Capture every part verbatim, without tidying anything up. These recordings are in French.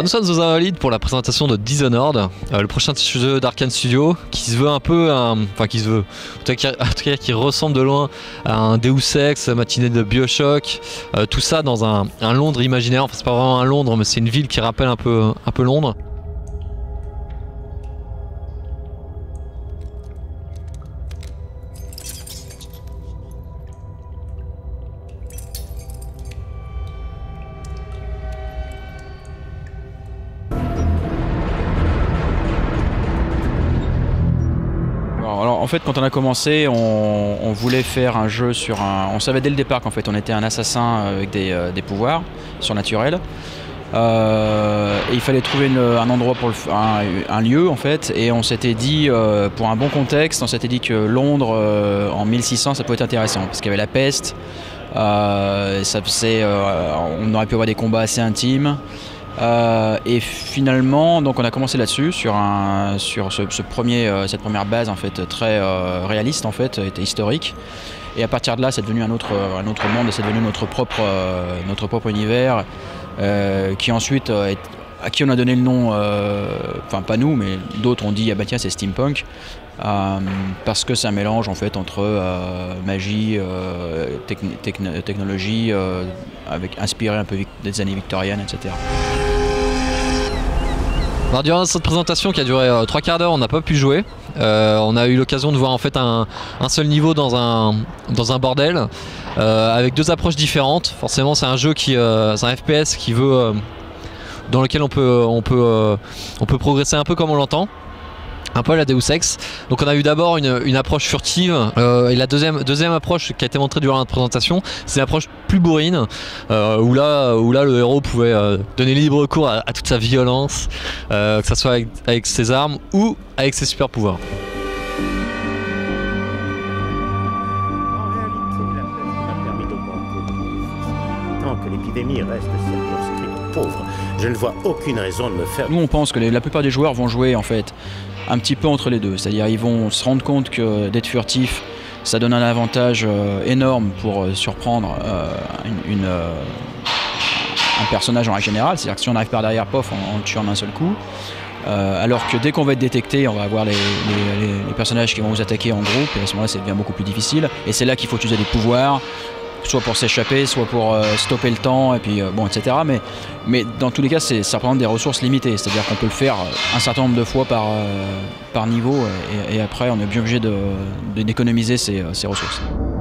nous sommes aux Invalides pour la présentation de Dishonored, euh, le prochain jeu d'Arkane Studio qui se veut un peu, un, enfin qui se veut, en tout cas, en tout cas qui ressemble de loin à un Deus Ex, matinée de Bioshock, euh, tout ça dans un, un Londres imaginaire. Enfin c'est pas vraiment un Londres mais c'est une ville qui rappelle un peu, un peu Londres. Alors en fait quand on a commencé on, on voulait faire un jeu sur un... On savait dès le départ qu'en fait on était un assassin avec des, euh, des pouvoirs surnaturels. Euh, et il fallait trouver une, un endroit pour le, un, un lieu en fait, et on s'était dit euh, pour un bon contexte, on s'était dit que Londres euh, en mille six cents ça pouvait être intéressant parce qu'il y avait la peste, euh, ça faisait, euh, on aurait pu avoir des combats assez intimes. Euh, et finalement, donc on a commencé là-dessus sur un, sur ce, ce premier, euh, cette première base en fait très euh, réaliste en fait, était historique. Et à partir de là, c'est devenu un autre, un autre monde, et c'est devenu notre propre, euh, notre propre univers, euh, qui ensuite, euh, est, à qui on a donné le nom, euh, enfin pas nous, mais d'autres ont dit ah bah tiens c'est steampunk. Euh, parce que c'est un mélange en fait entre euh, magie, euh, techn techn technologie, euh, avec inspiré un peu des années victoriennes, et cetera. Alors, durant cette présentation qui a duré euh, trois quarts d'heure, on n'a pas pu jouer. Euh, on a eu l'occasion de voir en fait un, un seul niveau dans un, dans un bordel, euh, avec deux approches différentes. Forcément, c'est un jeu qui, euh, c'est un F P S qui veut, euh, dans lequel on peut, on peut, euh, on peut progresser un peu comme on l'entend. Un peu à la Deus Ex. Donc on a eu d'abord une, une approche furtive, euh, et la deuxième, deuxième approche qui a été montrée durant la présentation, c'est une approche plus bourrine, euh, où, là, où là le héros pouvait euh, donner libre cours à, à toute sa violence, euh, que ce soit avec, avec ses armes ou avec ses super pouvoirs. En réalité, la peste m'a permis d'augmenter. Tant que l'épidémie reste circonscrite aux pauvres, je ne vois aucune raison de me faire... Nous on pense que les, la plupart des joueurs vont jouer en fait un petit peu entre les deux, c'est-à-dire ils vont se rendre compte que d'être furtif ça donne un avantage euh, énorme pour euh, surprendre euh, une, une, euh, un personnage en règle générale, c'est-à-dire que si on arrive par derrière, pof, on, on le tue en un seul coup. Euh, alors que dès qu'on va être détecté, on va avoir les, les, les, les personnages qui vont vous attaquer en groupe, et à ce moment-là ça devient beaucoup plus difficile, et c'est là qu'il faut utiliser des pouvoirs, soit pour s'échapper, soit pour euh, stopper le temps, et puis euh, bon, et cetera. Mais, mais dans tous les cas, ça représente des ressources limitées, c'est-à-dire qu'on peut le faire un certain nombre de fois par, euh, par niveau, et, et après on est bien obligé d'économiser de, ces, ces ressources.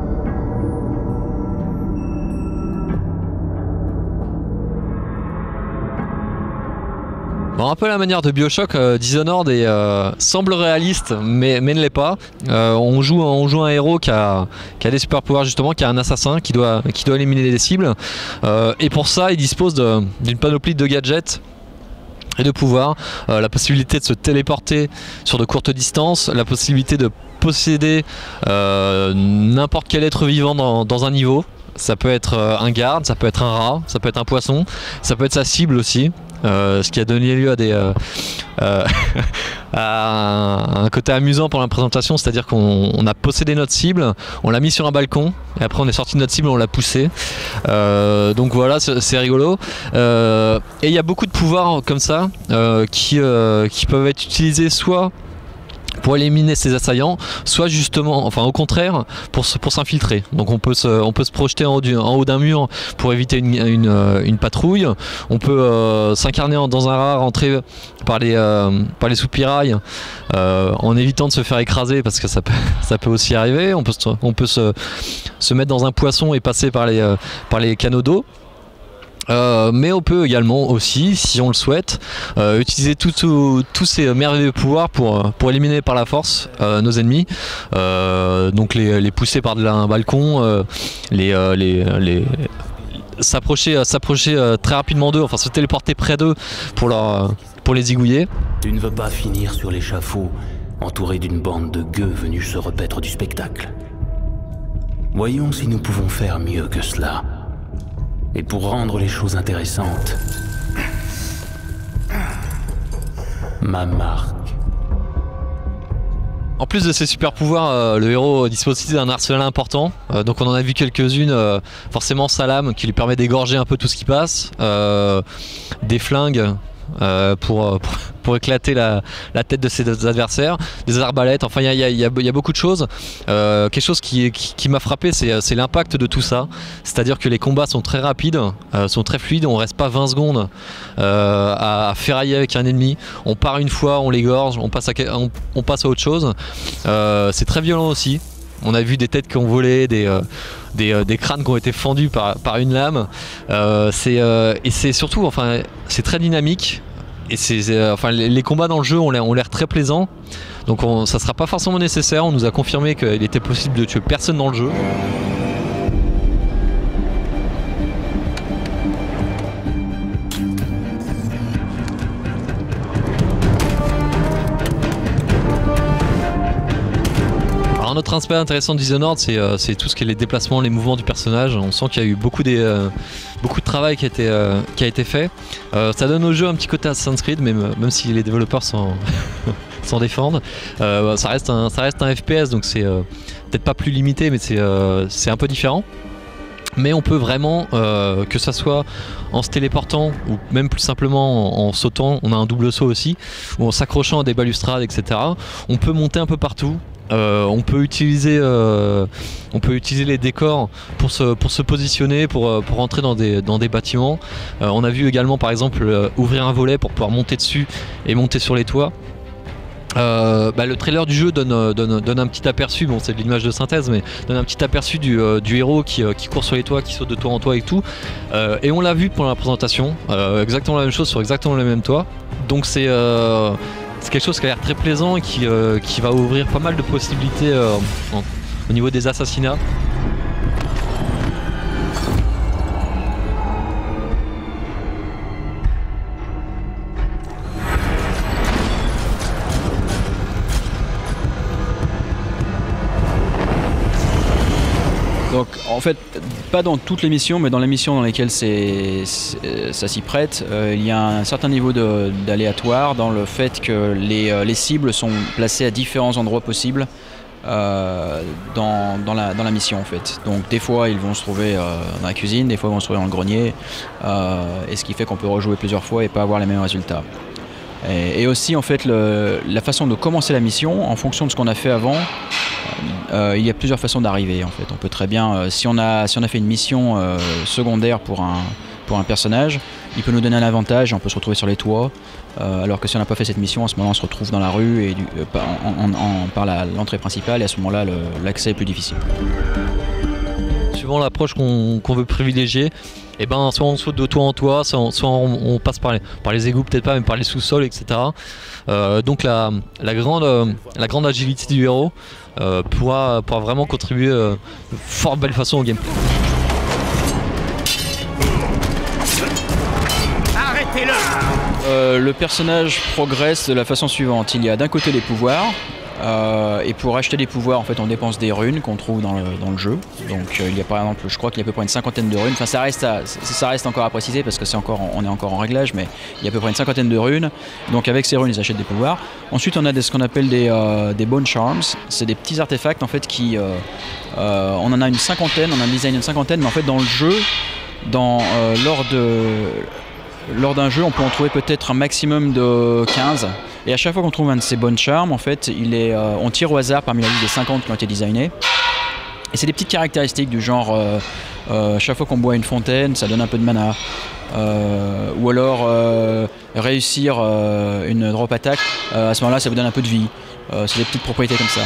Bon, un peu à la manière de Bioshock, euh, Dishonored est, euh, semble réaliste mais, mais ne l'est pas. Euh, on, joue, on joue un héros qui a, qui a des super pouvoirs justement, qui est un assassin qui doit, qui doit éliminer des cibles, euh, et pour ça il dispose d'une panoplie de gadgets et de pouvoirs, euh, la possibilité de se téléporter sur de courtes distances, la possibilité de posséder euh, n'importe quel être vivant dans, dans un niveau. Ça peut être un garde, ça peut être un rat, ça peut être un poisson, ça peut être sa cible aussi. Euh, ce qui a donné lieu à, des, euh, euh, à un, un côté amusant pour la présentation, c'est à dire qu'on a possédé notre cible, on l'a mis sur un balcon et après on est sorti de notre cible et on l'a poussé, euh, donc voilà, c'est rigolo, euh, et il y a beaucoup de pouvoirs comme ça euh, qui, euh, qui peuvent être utilisés soit pour éliminer ses assaillants, soit justement, enfin au contraire, pour, pour s'infiltrer. Donc on peut se, on peut se projeter en haut d'un mur pour éviter une, une, une patrouille, on peut euh, s'incarner dans un rat, rentrer par les, euh, par les soupirails, euh, en évitant de se faire écraser, parce que ça peut, ça peut aussi arriver, on peut, se, on peut se, se mettre dans un poisson et passer par les, euh, par les canaux d'eau. Euh, mais on peut également aussi, si on le souhaite, euh, utiliser tous tout, tout ces merveilleux pouvoirs pour, pour éliminer par la force euh, nos ennemis, euh, donc les, les pousser par un balcon, euh, les, euh, les, les s'approcher s'approcher euh, très rapidement d'eux, enfin se téléporter près d'eux pour, leur, pour les zigouiller. Tu ne veux pas finir sur l'échafaud entouré d'une bande de gueux venus se repaître du spectacle. Voyons si nous pouvons faire mieux que cela. Et pour rendre les choses intéressantes, ma marque. En plus de ses super pouvoirs, euh, le héros dispose aussi d'un arsenal important, euh, donc on en a vu quelques-unes, euh, forcément sa lame qui lui permet d'égorger un peu tout ce qui passe, euh, des flingues euh, pour, pour, pour éclater la, la tête de ses adversaires, des arbalètes, enfin il y, y, y, y a beaucoup de choses. Euh, quelque chose qui, qui, qui m'a frappé, c'est l'impact de tout ça, c'est-à-dire que les combats sont très rapides, euh, sont très fluides, on reste pas vingt secondes euh, à, à ferrailler avec un ennemi, on part une fois, on l'égorge, on, passe à, on, on passe à autre chose. Euh, c'est très violent aussi. On a vu des têtes qui ont volé, des, euh, des, euh, des crânes qui ont été fendus par, par une lame. Euh, euh, et c'est surtout, enfin, c'est très dynamique. Et c'est, euh, enfin, les, les combats dans le jeu ont l'air très plaisants. Donc on, ça ne sera pas forcément nécessaire. On nous a confirmé qu'il était possible de tuer personne dans le jeu. Un autre aspect intéressant de Dishonored, c'est euh, tout ce qui est les déplacements, les mouvements du personnage. On sent qu'il y a eu beaucoup, des, euh, beaucoup de travail qui a été, euh, qui a été fait. Euh, ça donne au jeu un petit côté Assassin's Creed, même, même si les développeurs s'en défendent. Euh, ça, reste un, ça reste un F P S, donc c'est euh, peut-être pas plus limité, mais c'est euh, un peu différent. Mais on peut vraiment, euh, que ça soit en se téléportant ou même plus simplement en, en sautant, on a un double saut aussi, ou en s'accrochant à des balustrades, et cetera. On peut monter un peu partout. Euh, on peut utiliser, euh, on peut utiliser les décors pour se, pour se positionner, pour, pour entrer dans des, dans des bâtiments. Euh, on a vu également par exemple euh, ouvrir un volet pour pouvoir monter dessus et monter sur les toits. Euh, bah, le trailer du jeu donne, donne, donne un petit aperçu, bon c'est de l'image de synthèse, mais donne un petit aperçu du, euh, du héros qui, euh, qui court sur les toits, qui saute de toit en toit et tout. Euh, et on l'a vu pendant la présentation, euh, exactement la même chose sur exactement le même toit. Donc c'est euh, c'est quelque chose qui a l'air très plaisant et qui, euh, qui va ouvrir pas mal de possibilités euh, en, au niveau des assassinats. Donc en fait, pas dans toutes les missions, mais dans les missions dans lesquelles c'est, ça s'y prête, euh, il y a un certain niveau d'aléatoire dans le fait que les, euh, les cibles sont placées à différents endroits possibles euh, dans, dans, la, dans la mission en fait. Donc des fois ils vont se trouver euh, dans la cuisine, des fois ils vont se trouver dans le grenier, euh, et ce qui fait qu'on peut rejouer plusieurs fois et pas avoir les mêmes résultats. Et, et aussi en fait le, la façon de commencer la mission, en fonction de ce qu'on a fait avant, Euh, il y a plusieurs façons d'arriver en fait. On peut très bien, euh, si, on a, si on a fait une mission euh, secondaire pour un, pour un personnage, il peut nous donner un avantage et on peut se retrouver sur les toits, euh, alors que si on n'a pas fait cette mission, à ce moment-là on se retrouve dans la rue et du, euh, en, en, en, par l'entrée principale, et à ce moment-là l'accès est plus difficile. Suivant l'approche qu'on qu'on veut privilégier, et eh ben, soit on saute de toit en toit, soit on, soit on, on passe par les, par les égouts, peut-être pas, mais par les sous-sols, et cetera. Euh, donc la, la, grande, euh, la grande agilité du héros euh, pourra, pourra vraiment contribuer euh, de fort belle façon au gameplay. Arrêtez-le! Euh, le personnage progresse de la façon suivante. Il y a d'un côté les pouvoirs, euh, et pour acheter des pouvoirs, en fait, on dépense des runes qu'on trouve dans le, dans le jeu. Donc euh, il y a par exemple, je crois qu'il y a à peu près une cinquantaine de runes. Enfin, ça reste, à, ça reste encore à préciser parce que c'est encore, on est encore en réglage, mais il y a à peu près une cinquantaine de runes. Donc avec ces runes, ils achètent des pouvoirs. Ensuite, on a des, ce qu'on appelle des, euh, des bone charms. C'est des petits artefacts en fait qui, euh, euh, on en a une cinquantaine, on a un design d'une cinquantaine, mais en fait dans le jeu, dans, euh, lors de Lors d'un jeu, on peut en trouver peut-être un maximum de quinze. Et à chaque fois qu'on trouve un de ces bonnes charmes, en fait, il est, euh, on tire au hasard parmi la liste des cinquante qui ont été designés. Et c'est des petites caractéristiques du genre, euh, euh, chaque fois qu'on boit une fontaine, ça donne un peu de mana. Euh, ou alors euh, réussir euh, une drop attack, euh, à ce moment-là, ça vous donne un peu de vie. Euh, c'est des petites propriétés comme ça.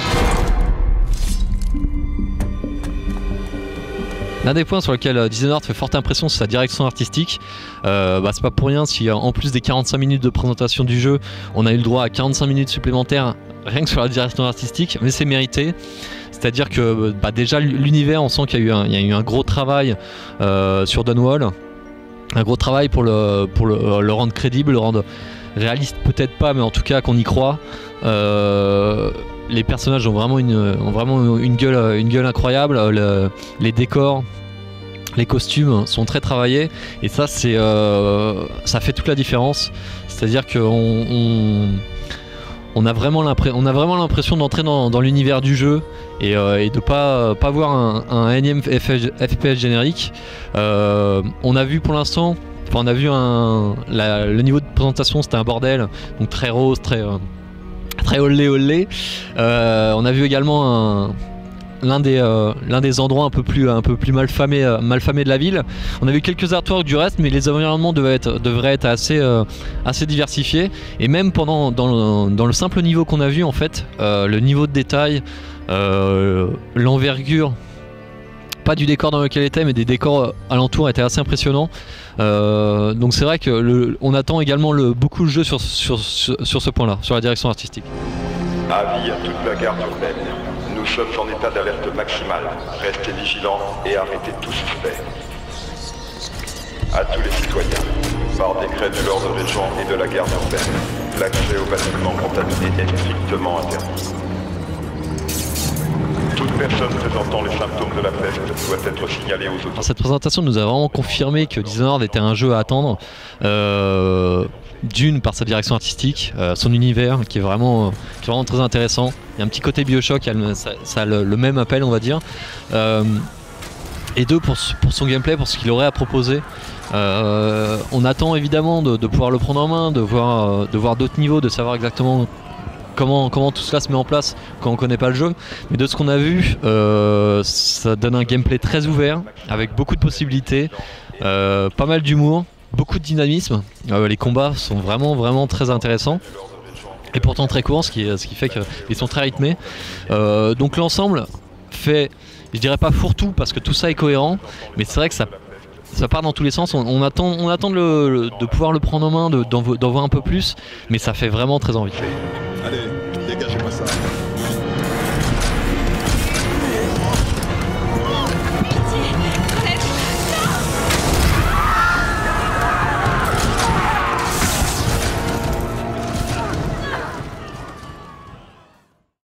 L'un des points sur lequel Dishonored fait forte impression, c'est sa direction artistique. Euh, bah, c'est pas pour rien si en plus des quarante-cinq minutes de présentation du jeu, on a eu le droit à quarante-cinq minutes supplémentaires rien que sur la direction artistique, mais c'est mérité. C'est-à-dire que bah, déjà l'univers, on sent qu'il y, y a eu un gros travail euh, sur Dunwall, un gros travail pour le, pour le, le rendre crédible, le rendre réaliste peut-être pas, mais en tout cas qu'on y croit. Euh, Les personnages ont vraiment une, ont vraiment une, gueule, une gueule incroyable, le, les décors, les costumes sont très travaillés et ça, c'est, euh, ça fait toute la différence. C'est-à-dire qu'on on, on a vraiment l'impression d'entrer dans, dans l'univers du jeu et, euh, et de pas pas voir un, un énième F P S générique. Euh, on a vu pour l'instant, enfin, on a vu un, la, le niveau de présentation, c'était un bordel, donc très rose, très euh, très olé olé. Euh, on a vu également un l'un des, euh, l'un des endroits un peu plus, un peu plus malfamés, euh, malfamés de la ville. On a vu quelques artworks du reste, mais les environnements devaient être, devraient être assez, euh, assez diversifiés. Et même pendant, dans, le, dans le simple niveau qu'on a vu, en fait, euh, le niveau de détail, euh, l'envergure, pas du décor dans lequel il était, mais des décors alentours étaient assez impressionnants. Euh, donc c'est vrai que le, on attend également le, beaucoup le jeu sur, sur, sur, sur ce point-là, sur la direction artistique. Avis à toute la garde urbaine. Nous sommes en état d'alerte maximale. Restez vigilants et arrêtez tout suspect. À tous les citoyens, par décret de l'ordre régent et de la garde urbaine, l'accès aux bâtiments contaminés est strictement interdit. Toute personne présentant les symptômes de la peste doit être signalée aux autorités. Cette présentation nous a vraiment confirmé que Dishonored était un jeu à attendre. Euh, D'une, par sa direction artistique, euh, son univers qui est, vraiment, qui est vraiment très intéressant. Il y a un petit côté Bioshock, il y a le, ça, ça a le, le même appel, on va dire. Euh, et deux, pour, pour son gameplay, pour ce qu'il aurait à proposer. Euh, on attend évidemment de, de pouvoir le prendre en main, de voir, de voir d'autres niveaux, de savoir exactement comment, comment tout cela se met en place quand on ne connaît pas le jeu. Mais de ce qu'on a vu, euh, ça donne un gameplay très ouvert, avec beaucoup de possibilités, euh, pas mal d'humour. Beaucoup de dynamisme, euh, les combats sont vraiment vraiment très intéressants et pourtant très courts, ce qui, ce qui fait qu'ils sont très rythmés. Euh, donc l'ensemble fait, je dirais pas fourre-tout parce que tout ça est cohérent, mais c'est vrai que ça, ça part dans tous les sens. On, on attend, on attend de, le, de pouvoir le prendre en main, d'en de, d'en voir un peu plus, mais ça fait vraiment très envie. Allez, dégagez-moi ça.